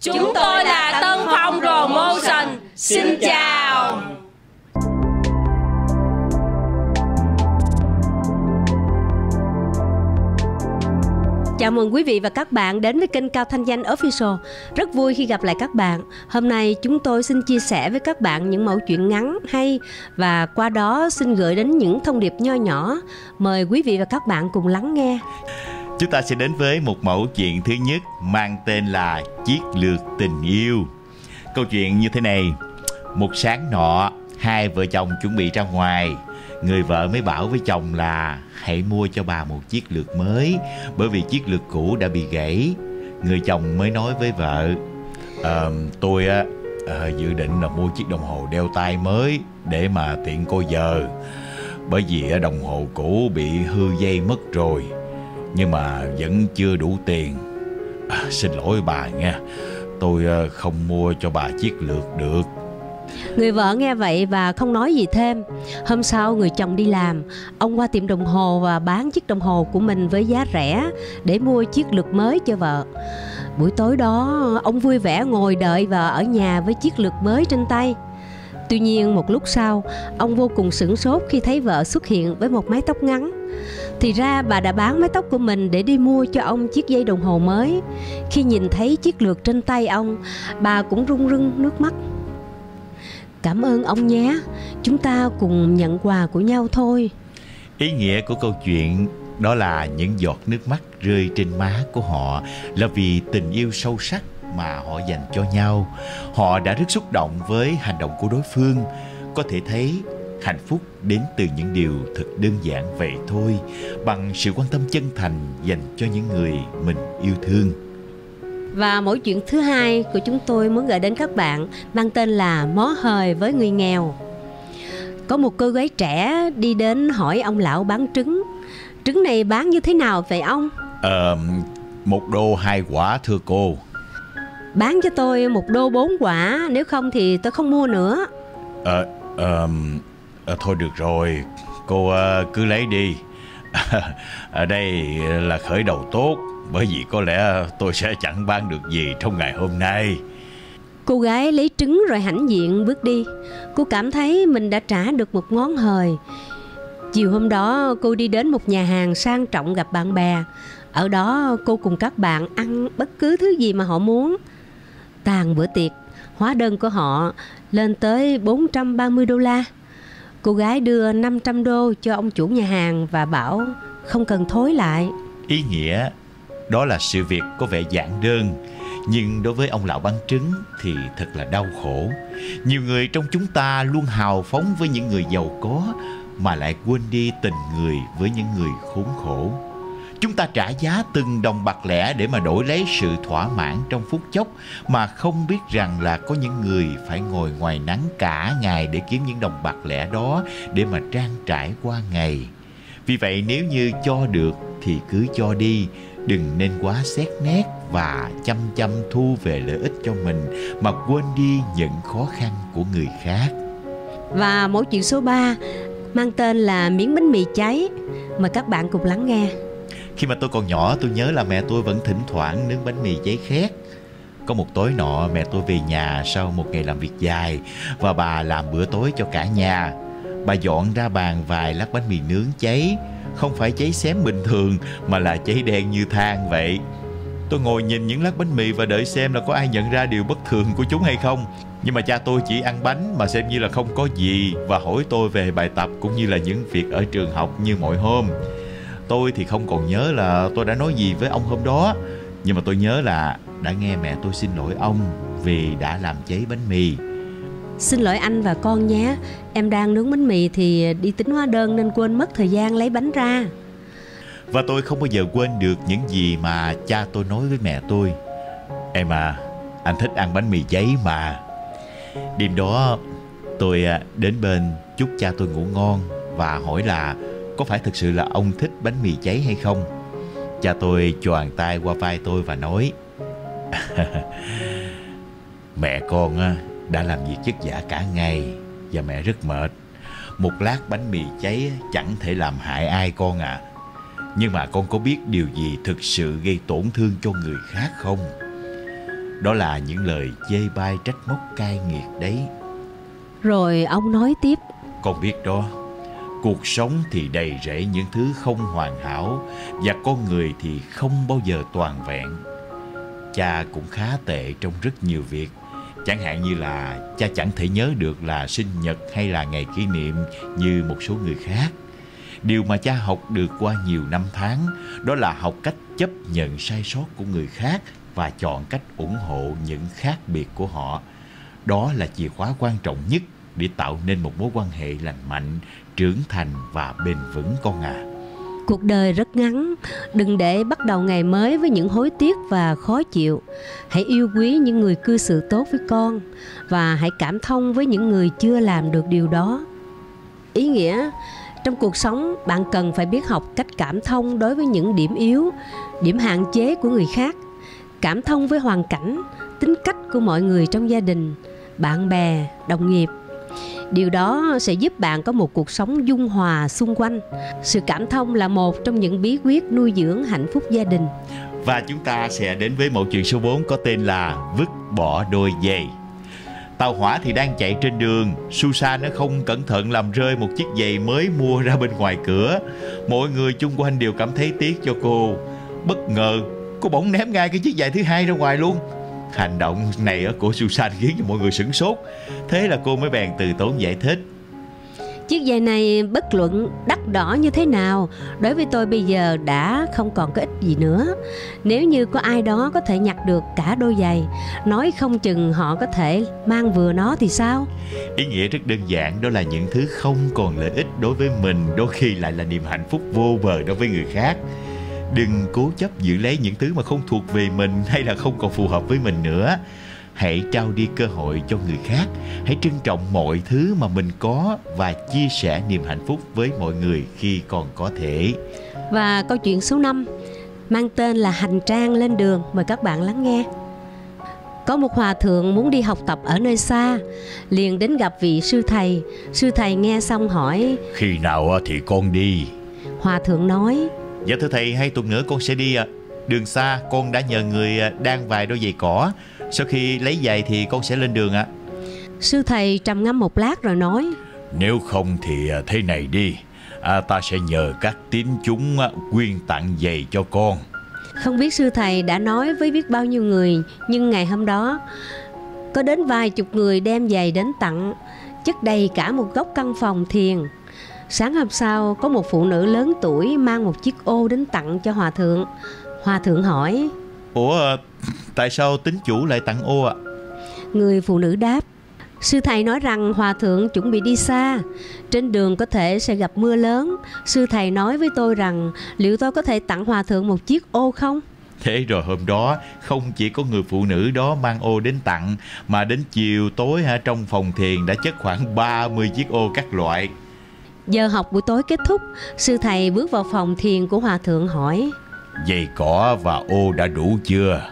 Chúng tôi là Tân Phong Promotion. Xin chào. Chào mừng quý vị và các bạn đến với kênh Cao Thanh Danh Official. Rất vui khi gặp lại các bạn. Hôm nay chúng tôi xin chia sẻ với các bạn những mẩu chuyện ngắn hay, và qua đó xin gửi đến những thông điệp nho nhỏ. Mời quý vị và các bạn cùng lắng nghe. Chúng ta sẽ đến với một mẩu chuyện thứ nhất mang tên là Chiến lược tình yêu. Câu chuyện như thế này. Một sáng nọ, hai vợ chồng chuẩn bị ra ngoài. Người vợ mới bảo với chồng là hãy mua cho bà một chiếc lược mới, bởi vì chiếc lược cũ đã bị gãy. Người chồng mới nói với vợ, tôi dự định là mua chiếc đồng hồ đeo tay mới để mà tiện coi giờ, bởi vì đồng hồ cũ bị hư dây mất rồi, nhưng mà vẫn chưa đủ tiền. Xin lỗi bà nha, tôi không mua cho bà chiếc lược được. Người vợ nghe vậy và không nói gì thêm. Hôm sau người chồng đi làm, ông qua tiệm đồng hồ và bán chiếc đồng hồ của mình với giá rẻ để mua chiếc lược mới cho vợ. Buổi tối đó, ông vui vẻ ngồi đợi vợ ở nhà với chiếc lược mới trên tay. Tuy nhiên một lúc sau, ông vô cùng sửng sốt khi thấy vợ xuất hiện với một mái tóc ngắn. Thì ra bà đã bán mái tóc của mình để đi mua cho ông chiếc dây đồng hồ mới. Khi nhìn thấy chiếc lược trên tay ông, bà cũng rưng rưng nước mắt. Cảm ơn ông nhé, chúng ta cùng nhận quà của nhau thôi. Ý nghĩa của câu chuyện đó là những giọt nước mắt rơi trên má của họ là vì tình yêu sâu sắc mà họ dành cho nhau. Họ đã rất xúc động với hành động của đối phương. Có thể thấy hạnh phúc đến từ những điều thật đơn giản vậy thôi, bằng sự quan tâm chân thành dành cho những người mình yêu thương. Và mẫu chuyện thứ hai của chúng tôi muốn gửi đến các bạn mang tên là Mó hời với người nghèo. Có một cô gái trẻ đi đến hỏi ông lão bán trứng. Trứng này bán như thế nào vậy ông? $1 2 quả thưa cô. Bán cho tôi $1 4 quả, nếu không thì tôi không mua nữa. Thôi được rồi, cô cứ lấy đi. Ở đây là khởi đầu tốt, bởi vì có lẽ tôi sẽ chẳng bán được gì trong ngày hôm nay. Cô gái lấy trứng rồi hãnh diện bước đi. Cô cảm thấy mình đã trả được một món hời. Chiều hôm đó cô đi đến một nhà hàng sang trọng gặp bạn bè. Ở đó cô cùng các bạn ăn bất cứ thứ gì mà họ muốn. Tàn bữa tiệc, hóa đơn của họ lên tới $430. Cô gái đưa $500 cho ông chủ nhà hàng và bảo không cần thối lại. Ý nghĩa đó là sự việc có vẻ giản đơn, nhưng đối với ông lão bán trứng thì thật là đau khổ. Nhiều người trong chúng ta luôn hào phóng với những người giàu có mà lại quên đi tình người với những người khốn khổ. Chúng ta trả giá từng đồng bạc lẻ để mà đổi lấy sự thỏa mãn trong phút chốc, mà không biết rằng là có những người phải ngồi ngoài nắng cả ngày để kiếm những đồng bạc lẻ đó để mà trang trải qua ngày. Vì vậy nếu như cho được thì cứ cho đi, đừng nên quá xét nét và chăm chăm thu về lợi ích cho mình mà quên đi những khó khăn của người khác. Và mẫu chuyện số 3 mang tên là Miếng bánh mì cháy. Mời các bạn cùng lắng nghe. Khi mà tôi còn nhỏ, tôi nhớ là mẹ tôi vẫn thỉnh thoảng nướng bánh mì cháy khét. Có một tối nọ, mẹ tôi về nhà sau một ngày làm việc dài và bà làm bữa tối cho cả nhà. Bà dọn ra bàn vài lát bánh mì nướng cháy, không phải cháy xém bình thường mà là cháy đen như than vậy. Tôi ngồi nhìn những lát bánh mì và đợi xem là có ai nhận ra điều bất thường của chúng hay không. Nhưng mà cha tôi chỉ ăn bánh mà xem như là không có gì và hỏi tôi về bài tập cũng như là những việc ở trường học như mọi hôm. Tôi thì không còn nhớ là tôi đã nói gì với ông hôm đó, nhưng mà tôi nhớ là đã nghe mẹ tôi xin lỗi ông vì đã làm cháy bánh mì. Xin lỗi anh và con nhé, em đang nướng bánh mì thì đi tính hóa đơn nên quên mất thời gian lấy bánh ra. Và tôi không bao giờ quên được những gì mà cha tôi nói với mẹ tôi. Em à, anh thích ăn bánh mì cháy mà. Đêm đó tôi đến bên chúc cha tôi ngủ ngon và hỏi là có phải thực sự là ông thích bánh mì cháy hay không. Cha tôi choàng tay qua vai tôi và nói mẹ con đã làm việc vất vả cả ngày và mẹ rất mệt. Một lát bánh mì cháy chẳng thể làm hại ai con à. Nhưng mà con có biết điều gì thực sự gây tổn thương cho người khác không? Đó là những lời chê bai trách móc cay nghiệt đấy. Rồi ông nói tiếp: Con biết đó, cuộc sống thì đầy rẫy những thứ không hoàn hảo, và con người thì không bao giờ toàn vẹn. Cha cũng khá tệ trong rất nhiều việc. Chẳng hạn như là cha chẳng thể nhớ được là sinh nhật hay là ngày kỷ niệm như một số người khác. Điều mà cha học được qua nhiều năm tháng đó là học cách chấp nhận sai sót của người khác và chọn cách ủng hộ những khác biệt của họ. Đó là chìa khóa quan trọng nhất để tạo nên một mối quan hệ lành mạnh, trưởng thành và bền vững con à. Cuộc đời rất ngắn, đừng để bắt đầu ngày mới với những hối tiếc và khó chịu. Hãy yêu quý những người cư xử tốt với con và hãy cảm thông với những người chưa làm được điều đó. Ý nghĩa, trong cuộc sống bạn cần phải biết học cách cảm thông đối với những điểm yếu, điểm hạn chế của người khác, cảm thông với hoàn cảnh, tính cách của mọi người trong gia đình, bạn bè, đồng nghiệp. Điều đó sẽ giúp bạn có một cuộc sống dung hòa xung quanh. Sự cảm thông là một trong những bí quyết nuôi dưỡng hạnh phúc gia đình. Và chúng ta sẽ đến với mẫu chuyện số 4 có tên là vứt bỏ đôi giày. Tàu hỏa thì đang chạy trên đường. Susan nó không cẩn thận làm rơi một chiếc giày mới mua ra bên ngoài cửa. Mọi người chung quanh đều cảm thấy tiếc cho cô. Bất ngờ cô bỗng ném ngay cái chiếc giày thứ hai ra ngoài luôn. Hành động này của Susan khiến cho mọi người sửng sốt. Thế là cô mới bèn từ tốn giải thích: Chiếc giày này bất luận đắt đỏ như thế nào, đối với tôi bây giờ đã không còn có ích gì nữa. Nếu như có ai đó có thể nhặt được cả đôi giày, nói không chừng họ có thể mang vừa nó thì sao? Ý nghĩa rất đơn giản, đó là những thứ không còn lợi ích đối với mình đôi khi lại là niềm hạnh phúc vô bờ đối với người khác. Đừng cố chấp giữ lấy những thứ mà không thuộc về mình hay là không còn phù hợp với mình nữa. Hãy trao đi cơ hội cho người khác. Hãy trân trọng mọi thứ mà mình có và chia sẻ niềm hạnh phúc với mọi người khi còn có thể. Và câu chuyện số 5 mang tên là Hành trang lên đường. Mời các bạn lắng nghe. Có một hòa thượng muốn đi học tập ở nơi xa, liền đến gặp vị sư thầy. Sư thầy nghe xong hỏi: Khi nào thì con đi? Hòa thượng nói: Dạ thưa thầy, 2 tuần nữa con sẽ đi ạ. Đường xa con đã nhờ người đan vài đôi giày cỏ. Sau khi lấy giày thì con sẽ lên đường ạ. Sư thầy trầm ngâm một lát rồi nói: Nếu không thì thế này đi, ta sẽ nhờ các tín chúng quyên tặng giày cho con. Không biết sư thầy đã nói với biết bao nhiêu người, nhưng ngày hôm đó có đến vài chục người đem giày đến tặng, chất đầy cả một góc căn phòng thiền. Sáng hôm sau, có một phụ nữ lớn tuổi mang một chiếc ô đến tặng cho hòa thượng. Hòa thượng hỏi: Ủa, tại sao tín chủ lại tặng ô ạ? Người phụ nữ đáp: Sư thầy nói rằng hòa thượng chuẩn bị đi xa, trên đường có thể sẽ gặp mưa lớn. Sư thầy nói với tôi rằng liệu tôi có thể tặng hòa thượng một chiếc ô không? Thế rồi hôm đó không chỉ có người phụ nữ đó mang ô đến tặng, mà đến chiều tối trong phòng thiền đã chất khoảng 30 chiếc ô các loại. Giờ học buổi tối kết thúc, sư thầy bước vào phòng thiền của hòa thượng hỏi: Giày cỏ và ô đã đủ chưa?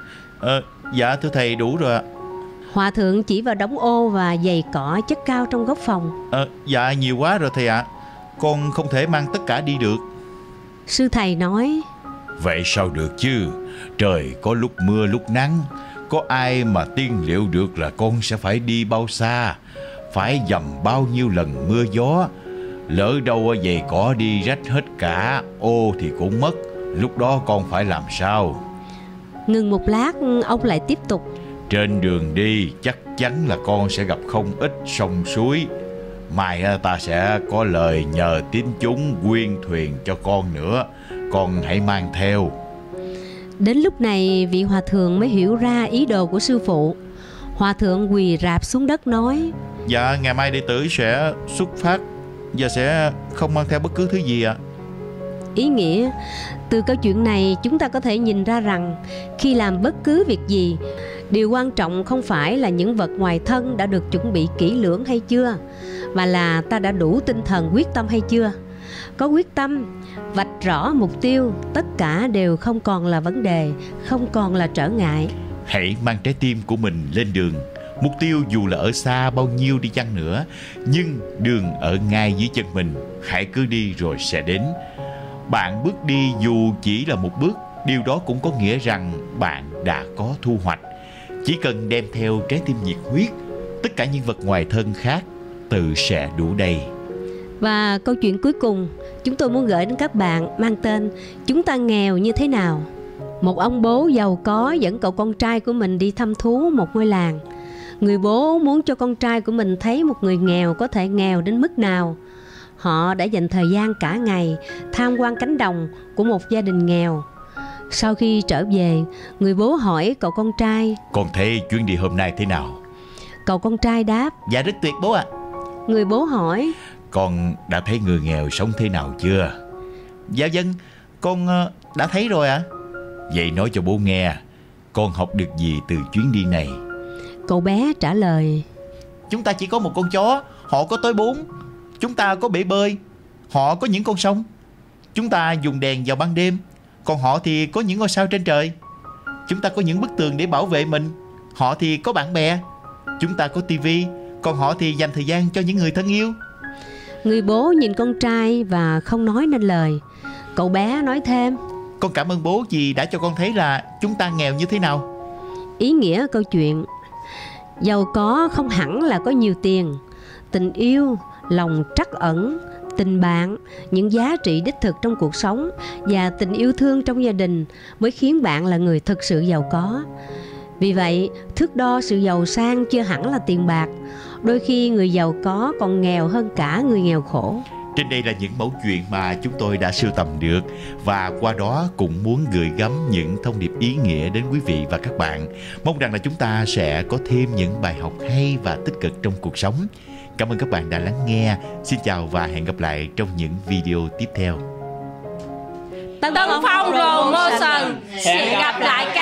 Dạ thưa thầy, đủ rồi ạ. Hòa thượng chỉ vào đống ô và giày cỏ chất cao trong góc phòng. Dạ nhiều quá rồi thầy ạ. Con không thể mang tất cả đi được. Sư thầy nói: Vậy sao được chứ? Trời có lúc mưa lúc nắng. Có ai mà tiên liệu được là con sẽ phải đi bao xa, phải dầm bao nhiêu lần mưa gió. Lỡ đâu giày cỏ đi rách hết cả, ô thì cũng mất. Lúc đó con phải làm sao? Ngừng một lát, ông lại tiếp tục: Trên đường đi chắc chắn là con sẽ gặp không ít sông suối. Mai ta sẽ có lời nhờ tín chúng quyên thuyền cho con nữa. Con hãy mang theo. Đến lúc này vị hòa thượng mới hiểu ra ý đồ của sư phụ. Hòa thượng quỳ rạp xuống đất nói: Dạ ngày mai đệ tử sẽ xuất phát và sẽ không mang theo bất cứ thứ gì ạ. Ý nghĩa, từ câu chuyện này chúng ta có thể nhìn ra rằng khi làm bất cứ việc gì, điều quan trọng không phải là những vật ngoài thân đã được chuẩn bị kỹ lưỡng hay chưa, mà là ta đã đủ tinh thần quyết tâm hay chưa. Có quyết tâm, vạch rõ mục tiêu, tất cả đều không còn là vấn đề, không còn là trở ngại. Hãy mang trái tim của mình lên đường. Mục tiêu dù là ở xa bao nhiêu đi chăng nữa, nhưng đường ở ngay dưới chân mình. Hãy cứ đi rồi sẽ đến. Bạn bước đi dù chỉ là một bước, điều đó cũng có nghĩa rằng bạn đã có thu hoạch. Chỉ cần đem theo trái tim nhiệt huyết, tất cả những vật ngoài thân khác tự sẽ đủ đầy. Và câu chuyện cuối cùng chúng tôi muốn gửi đến các bạn mang tên Chúng ta nghèo như thế nào. Một ông bố giàu có dẫn cậu con trai của mình đi thăm thú một ngôi làng. Người bố muốn cho con trai của mình thấy một người nghèo có thể nghèo đến mức nào. Họ đã dành thời gian cả ngày tham quan cánh đồng của một gia đình nghèo. Sau khi trở về, người bố hỏi cậu con trai: Con thấy chuyến đi hôm nay thế nào? Cậu con trai đáp: Dạ rất tuyệt bố ạ. Người bố hỏi: Con đã thấy người nghèo sống thế nào chưa? Dạ vâng, con đã thấy rồi ạ. Vậy nói cho bố nghe, con học được gì từ chuyến đi này? Cậu bé trả lời: Chúng ta chỉ có một con chó, họ có tới 4. Chúng ta có bể bơi, họ có những con sông. Chúng ta dùng đèn vào ban đêm, còn họ thì có những ngôi sao trên trời. Chúng ta có những bức tường để bảo vệ mình, họ thì có bạn bè. Chúng ta có tivi, còn họ thì dành thời gian cho những người thân yêu. Người bố nhìn con trai và không nói nên lời. Cậu bé nói thêm: Con cảm ơn bố vì đã cho con thấy là chúng ta nghèo như thế nào. Ý nghĩa câu chuyện: giàu có không hẳn là có nhiều tiền. Tình yêu, lòng trắc ẩn, tình bạn, những giá trị đích thực trong cuộc sống và tình yêu thương trong gia đình mới khiến bạn là người thực sự giàu có. Vì vậy, thước đo sự giàu sang chưa hẳn là tiền bạc. Đôi khi người giàu có còn nghèo hơn cả người nghèo khổ. Trên đây là những mẫu chuyện mà chúng tôi đã sưu tầm được, và qua đó cũng muốn gửi gắm những thông điệp ý nghĩa đến quý vị và các bạn. Mong rằng là chúng ta sẽ có thêm những bài học hay và tích cực trong cuộc sống. Cảm ơn các bạn đã lắng nghe. Xin chào và hẹn gặp lại trong những video tiếp theo. Tân Phong Promotion. Hẹn gặp lại các